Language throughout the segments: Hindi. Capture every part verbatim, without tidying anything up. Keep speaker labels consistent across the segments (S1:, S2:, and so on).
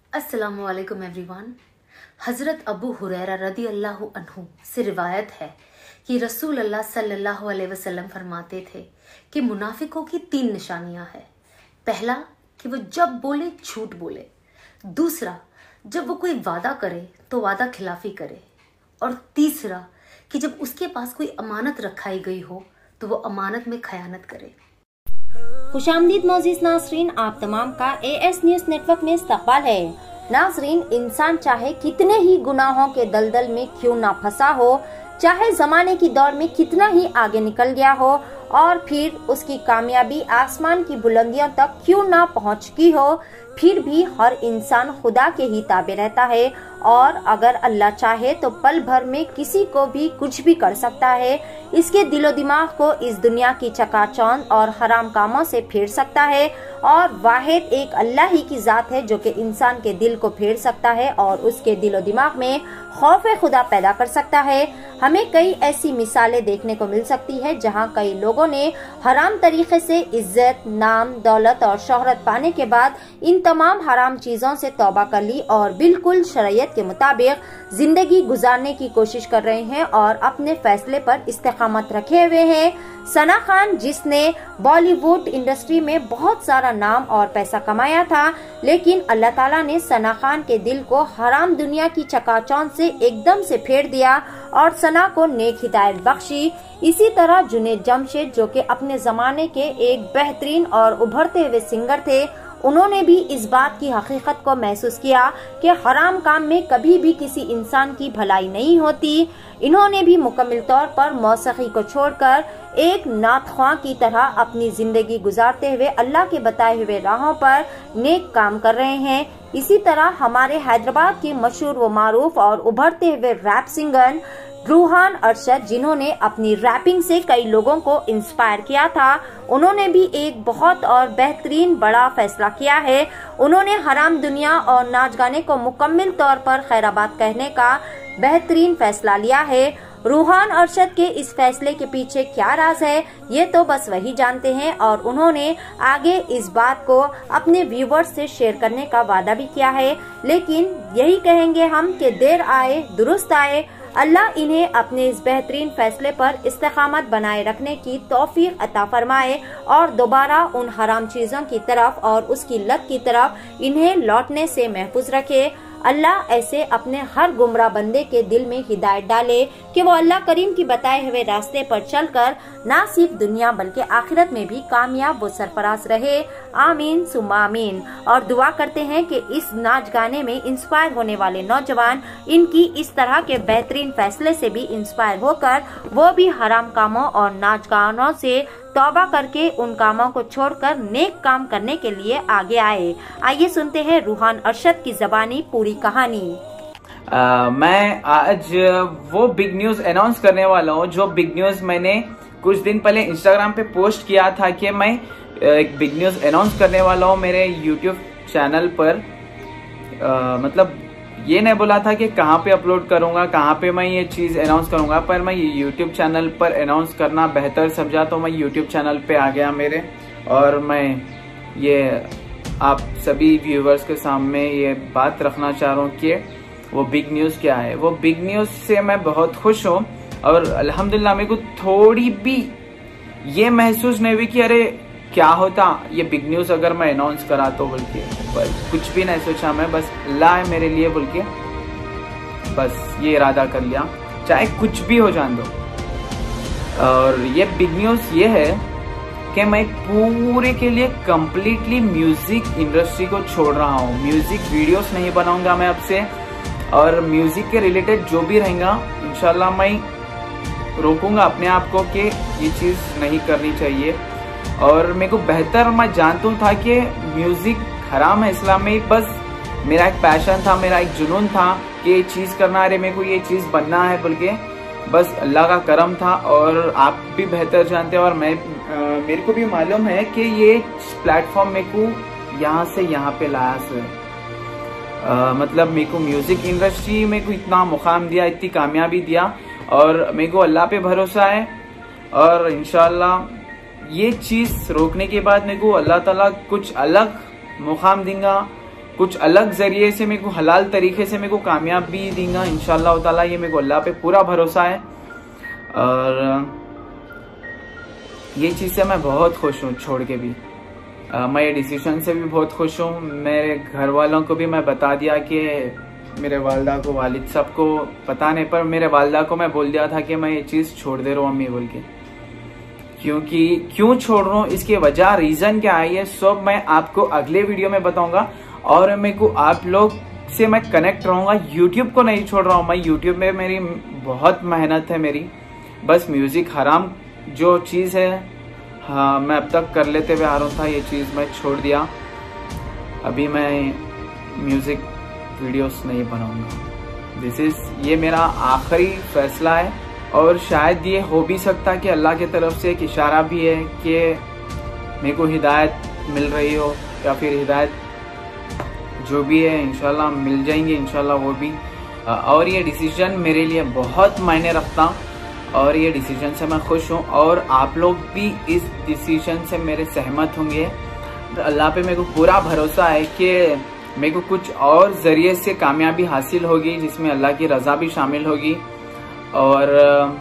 S1: अस्सलामु अलैकुम एवरीवन। हज़रत अबू हुरैरा रदी अल्लाह अन्हु से रिवायत है कि रसूल अल्लाह सल्लल्लाहु अलैहि वसल्लम फरमाते थे कि मुनाफिकों की तीन निशानियां हैं। पहला कि वो जब बोले झूठ बोले, दूसरा जब वो कोई वादा करे तो वादा खिलाफी करे, और तीसरा कि जब उसके पास कोई अमानत रखाई गई हो तो वो अमानत में खयानत करे।
S2: खुशामदीद मोअज़्ज़िज़ नाज़रीन, आप तमाम का ए एस न्यूज़ नेटवर्क में इस्तक़बाल है। नाज़रीन, इंसान चाहे कितने ही गुनाहों के दलदल में क्यों ना फंसा हो, चाहे जमाने की दौड़ में कितना ही आगे निकल गया हो, और फिर उसकी कामयाबी आसमान की बुलंदियों तक क्यों ना पहुंच चुकी हो, फिर भी हर इंसान खुदा के ही ताबे रहता है। और अगर अल्लाह चाहे तो पल भर में किसी को भी कुछ भी कर सकता है। इसके दिलो दिमाग को इस दुनिया की चकाचौंध और हराम कामों से फेर सकता है, और वाहिद एक अल्लाह ही की जात है जो कि इंसान के दिल को फेर सकता है और उसके दिलो दिमाग में खौफ खुदा पैदा कर सकता है। हमें कई ऐसी मिसालें देखने को मिल सकती है जहां कई लोगों ने हराम तरीके से इज्जत, नाम, दौलत और शोहरत पाने के बाद इन तमाम हराम चीजों से तौबा कर ली और बिल्कुल शरीयत के मुताबिक जिंदगी गुजारने की कोशिश कर रहे हैं और अपने फैसले पर इस्तेकामत रखे हुए हैं। सना खान, जिसने बॉलीवुड इंडस्ट्री में बहुत सारा नाम और पैसा कमाया था, लेकिन अल्लाह ताला ने सना खान के दिल को हराम दुनिया की चकाचौंध से एकदम से फेर दिया और सना को नेक हिदायत बख्शी। इसी तरह जुनैद जमशेद, जो कि अपने जमाने के एक बेहतरीन और उभरते हुए सिंगर थे, उन्होंने भी इस बात की हकीकत को महसूस किया कि हराम काम में कभी भी किसी इंसान की भलाई नहीं होती। इन्होंने भी मुकम्मल तौर पर मौसीकी को छोड़कर एक नातख्वां की तरह अपनी जिंदगी गुजारते हुए अल्लाह के बताए हुए राहों पर नेक काम कर रहे हैं। इसी तरह हमारे हैदराबाद के मशहूर व मारूफ और उभरते हुए रैप सिंगर रूहान अरशद, जिन्होंने अपनी रैपिंग से कई लोगों को इंस्पायर किया था, उन्होंने भी एक बहुत और बेहतरीन बड़ा फैसला किया है। उन्होंने हराम दुनिया और नाच गाने को मुकम्मल तौर पर खैराबाद कहने का बेहतरीन फैसला लिया है। रूहान अरशद के इस फैसले के पीछे क्या राज है, ये तो बस वही जानते हैं, और उन्होंने आगे इस बात को अपने व्यूवर्स से शेयर करने का वादा भी किया है। लेकिन यही कहेंगे हम कि देर आए दुरुस्त आए। अल्लाह इन्हें अपने इस बेहतरीन फैसले पर इस्तेकामत बनाए रखने की तौफीक अता फरमाए और दोबारा उन हराम चीजों की तरफ और उसकी लत की तरफ इन्हें लौटने से महफूज रखे। अल्लाह ऐसे अपने हर गुमराह बंदे के दिल में हिदायत डाले कि वो अल्लाह करीम की बताए हुए रास्ते पर चलकर ना सिर्फ दुनिया बल्कि आखिरत में भी कामयाब व सरफराज रहे। आमीन सुम्मा आमीन। और दुआ करते हैं कि इस नाच गाने में इंस्पायर होने वाले नौजवान इनकी इस तरह के बेहतरीन फैसले से भी इंस्पायर होकर वो भी हराम कामों और नाच गानों से तौबा करके उन कामों को छोड़कर नेक काम करने के लिए आगे आए। आइए सुनते हैं रूहान अरशद की जबानी पूरी कहानी।
S3: आ, मैं आज वो बिग न्यूज अनाउंस करने वाला हूँ जो बिग न्यूज मैंने कुछ दिन पहले इंस्टाग्राम पे पोस्ट किया था कि मैं एक बिग न्यूज अनाउंस करने वाला हूँ मेरे यूट्यूब चैनल पर। आ, मतलब ये नहीं बोला था कि कहाँ पे अपलोड करूंगा, कहाँ पे मैं ये चीज अनाउंस करूंगा, पर मैं यूट्यूब चैनल पर अनाउंस करना बेहतर समझा तो मैं यूट्यूब चैनल पे आ गया मेरे, और मैं ये आप सभी व्यूवर्स के सामने ये बात रखना चाह रहा हूँ कि वो बिग न्यूज क्या है। वो बिग न्यूज से मैं बहुत खुश हूँ और अल्हम्दुलिल्लाह मेरे को थोड़ी भी ये महसूस नहीं हुई कि अरे क्या होता ये बिग न्यूज अगर मैं अनाउंस करा तो बोल के, पर कुछ भी नहीं सोचा मैं, बस अल्लाह है मेरे लिए बोल के बस ये इरादा कर लिया चाहे कुछ भी हो जान दो। और ये बिग न्यूज ये है कि मैं पूरे के लिए कंप्लीटली म्यूजिक इंडस्ट्री को छोड़ रहा हूँ। म्यूजिक वीडियोस नहीं बनाऊंगा मैं अब से, और म्यूजिक के रिलेटेड जो भी रहेगा इंशाल्लाह मैं रोकूंगा अपने आप को कि ये चीज नहीं करनी चाहिए। और मेरे को बेहतर मैं जानता था कि म्यूजिक हराम है इस्लाम में, बस मेरा एक पैशन था, मेरा एक जुनून था कि ये चीज करना, अरे मेरे को ये चीज बनना है बोल के, बस अल्लाह का करम था। और आप भी बेहतर जानते हैं और मैं आ, मेरे को भी मालूम है कि ये प्लेटफॉर्म मेरे को यहाँ से यहाँ पे लाया से आ, मतलब मेरे को म्यूजिक इंडस्ट्री मेरे को इतना मुकाम दिया, इतनी कामयाबी दिया, और मेरे को अल्लाह पे भरोसा है। और इंशाल्लाह ये चीज रोकने के बाद मेरे को अल्लाह ताला कुछ अलग मुकाम देगा, कुछ अलग जरिए से मेरे को हलाल तरीके से मेरे को कामयाबी देगा इंशाल्लाह ताला। ये मेरे को अल्लाह पे पूरा भरोसा है और ये चीज़ से मैं बहुत खुश हूँ। छोड़ के भी आ, मैं ये डिसीजन से भी बहुत खुश हूँ। मेरे घर वालों को भी मैं बता दिया कि मेरे वालदा को, वालिद साहब को पता नहीं, पर मेरे वालदा को मैं बोल दिया था कि मैं ये चीज़ छोड़ दे रहा हूँ अम्मी बोल के। क्योंकि क्यों छोड़ रहा हूँ, इसकी वजह रीज़न क्या है, ये सब मैं आपको अगले वीडियो में बताऊंगा। और मेरे को आप लोग से मैं कनेक्ट रहूँगा। यूट्यूब को नहीं छोड़ रहा हूँ मैं। यूट्यूब में मेरी बहुत मेहनत है मेरी, बस म्यूज़िक हराम जो चीज़ है, हाँ मैं अब तक कर लेते हुए आ रहा था, ये चीज़ मैं छोड़ दिया। अभी मैं म्यूज़िक वीडियोस नहीं बनाऊंगा। दिस इज़ ये मेरा आखिरी फैसला है और शायद ये हो भी सकता है कि अल्लाह की तरफ से एक इशारा भी है कि मेरे को हिदायत मिल रही हो, या फिर हिदायत जो भी है इंशाल्लाह मिल जाएंगे इंशाल्लाह वो भी। और ये डिसीजन मेरे लिए बहुत मायने रखता और ये डिसीजन से मैं खुश हूँ और आप लोग भी इस डिसीजन से मेरे सहमत होंगे। अल्लाह पे मेरे को पूरा भरोसा है कि मेरे को कुछ और जरिए से कामयाबी हासिल होगी जिसमें अल्लाह की रज़ा भी शामिल होगी। और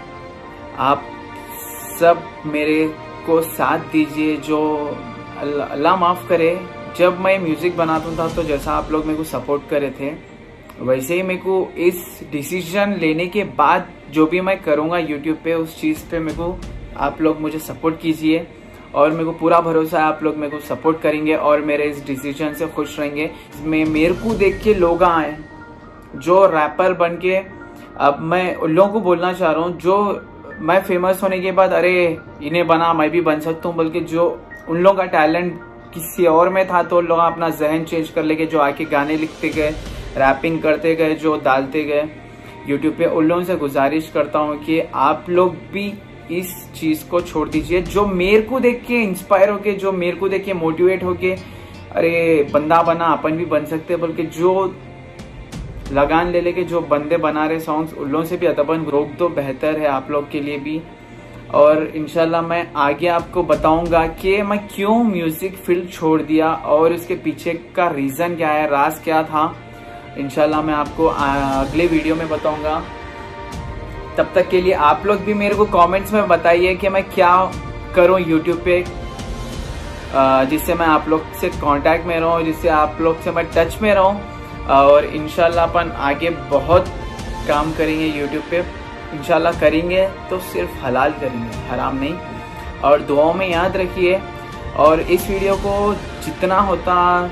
S3: आप सब मेरे को साथ दीजिए। जो अल्लाह माफ़ करे, जब मैं म्यूज़िक बनाता था तो जैसा आप लोग मेरे को सपोर्ट करे थे, वैसे ही मेरे को इस डिसीजन लेने के बाद जो भी मैं करूँगा यूट्यूब पे, उस चीज़ पे मेरे को आप लोग मुझे सपोर्ट कीजिए। और मेरे को पूरा भरोसा है आप लोग मेरे को सपोर्ट करेंगे और मेरे इस डिसीजन से खुश रहेंगे। इसमें मेरे को देख के लोग आए जो रैपर बन के, अब मैं उन लोगों को बोलना चाह रहा हूँ जो मैं फेमस होने के बाद अरे इन्हें बना मैं भी बन सकता हूँ, बल्कि जो उन लोगों का टैलेंट किसी और में था तो लोग अपना जहन चेंज कर लेके जो आके गाने लिखते गए, रैपिंग करते गए, जो डालते गए यूट्यूब पे, उन लोगों से गुजारिश करता हूँ कि आप लोग भी इस चीज को छोड़ दीजिए। जो मेरे को देख के इंस्पायर होके, जो मेरे को देख के मोटिवेट होके अरे बंदा बना अपन भी बन सकते हैं, बल्कि जो लगान ले लेके जो बंदे बना रहे सॉन्ग्स, उन लोगों से भी अदबन रोक दो, बेहतर है आप लोग के लिए भी। और इंशाल्लाह मैं आगे आपको बताऊंगा कि मैं क्यों म्यूजिक फील्ड छोड़ दिया और इसके पीछे का रीजन क्या है, राज क्या था। इंशाल्लाह मैं आपको अगले वीडियो में बताऊंगा। तब तक के लिए आप लोग भी मेरे को कमेंट्स में बताइए कि मैं क्या करूं यूट्यूब पे, जिससे मैं आप लोग से कांटेक्ट में रहूं, जिससे आप लोग से मैं टच में रहूं। और इंशाल्लाह अपन आगे बहुत काम करेंगे यूट्यूब पे। इंशाल्लाह करेंगे तो सिर्फ हलाल करेंगे, हराम नहीं। और दुआओं में याद रखिए और इस वीडियो को जितना होता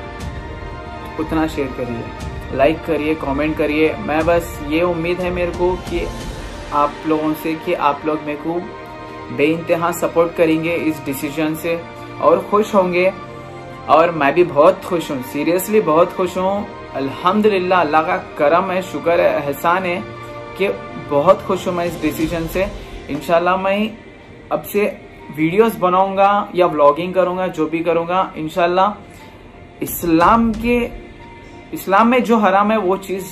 S3: उतना शेयर करिए, लाइक करिए, कमेंट करिए। मैं बस ये उम्मीद है मेरे को कि आप लोगों से कि आप लोग मेरे को बेइंतहा सपोर्ट करेंगे इस डिसीजन से और खुश होंगे। और मैं भी बहुत खुश हूँ, सीरियसली बहुत खुश हूँ। अल्हम्दुलिल्लाह, अल्लाह का करम है, शुक्र है, एहसान है कि बहुत खुश हूँ मैं इस डिसीजन से। इंशाल्लाह मैं अब से वीडियोस बनाऊंगा या व्लॉगिंग करूंगा, जो भी करूंगा इंशाल्लाह इस्लाम के इस्लाम में जो हराम है वो चीज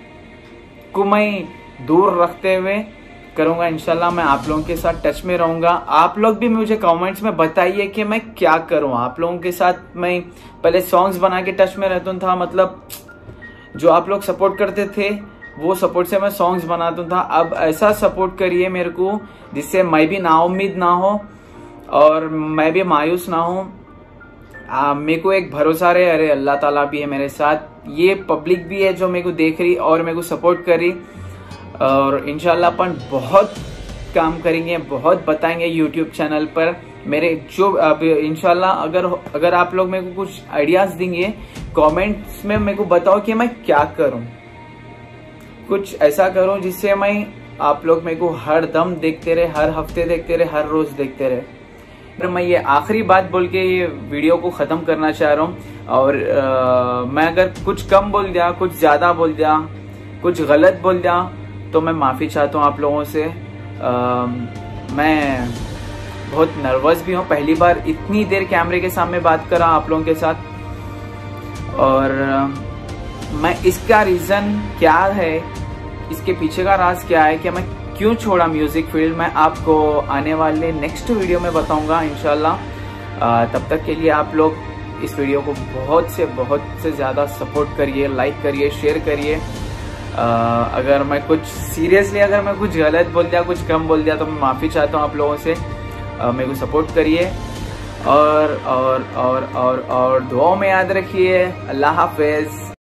S3: को मैं दूर रखते हुए करूंगा। इंशाल्लाह मैं आप लोगों के साथ टच में रहूंगा। आप लोग भी मुझे कमेंट्स में बताइए कि मैं क्या करूं। आप लोगों के साथ मैं पहले सॉन्ग्स बना के टच में रहता था, मतलब जो आप लोग सपोर्ट करते थे वो सपोर्ट से मैं सॉन्ग्स बनाता था। अब ऐसा सपोर्ट करिए मेरे को जिससे मैं भी नाउम्मीद ना हो और मैं भी मायूस ना हूँ। मेरे को एक भरोसा रहे, अरे अल्लाह ताला भी है मेरे साथ, ये पब्लिक भी है जो मेरे को देख रही और मेरे को सपोर्ट कर रही। और इंशाल्लाह अपन बहुत काम करेंगे, बहुत बताएंगे यूट्यूब चैनल पर मेरे जो। अब इंशाल्लाह अगर अगर आप लोग मेरे को कुछ आइडियाज देंगे कमेंट्स में, मेरे को बताओ कि मैं क्या करूं, कुछ ऐसा करूं जिससे मैं आप लोग मेरे को हर दम देखते रहे, हर हफ्ते देखते रहे, हर रोज देखते रहे। फिर मैं ये आखिरी बात बोल के ये वीडियो को ख़त्म करना चाह रहा हूँ। और आ, मैं अगर कुछ कम बोल दिया, कुछ ज़्यादा बोल दिया, कुछ गलत बोल दिया तो मैं माफ़ी चाहता हूँ आप लोगों से। आ, मैं बहुत नर्वस भी हूँ, पहली बार इतनी देर कैमरे के सामने बात करा आप लोगों के साथ। और आ, मैं इसका रीज़न क्या है, इसके पीछे का राज क्या है कि मैं क्यों छोड़ा म्यूजिक फील्ड, मैं आपको आने वाले नेक्स्ट वीडियो में बताऊंगा इंशाल्लाह। तब तक के लिए आप लोग इस वीडियो को बहुत से बहुत से ज़्यादा सपोर्ट करिए, लाइक करिए, शेयर करिए। अगर मैं कुछ सीरियसली अगर मैं कुछ गलत बोल दिया, कुछ कम बोल दिया तो मैं माफ़ी चाहता हूँ आप लोगों से। आ, मेरे को सपोर्ट करिए और और और और और दुआओं में याद रखिए। अल्लाह हाफिज़।